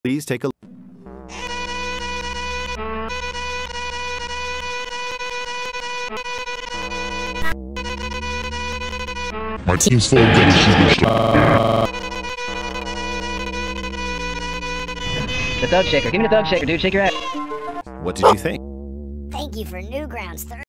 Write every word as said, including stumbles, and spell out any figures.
Please take a look. My team's full of getting superstar. The thug shaker. Give me the thug shaker, dude. Shake your ass. What did you think? Thank you for Newgrounds Third.